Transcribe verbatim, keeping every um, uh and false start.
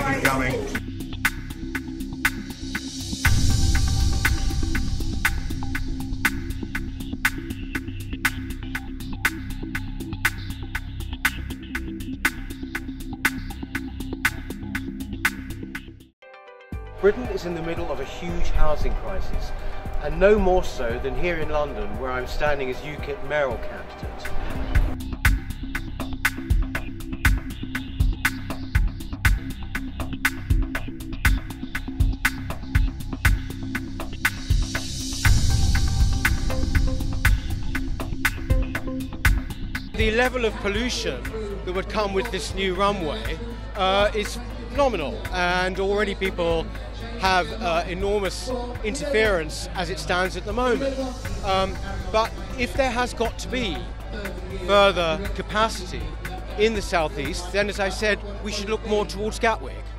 Thank you for coming. Britain is in the middle of a huge housing crisis, and no more so than here in London, where I'm standing as Ukip mayoral candidate. The level of pollution that would come with this new runway uh, is phenomenal, and already people have uh, enormous interference as it stands at the moment. Um, but if there has got to be further capacity in the southeast, then as I said, we should look more towards Gatwick.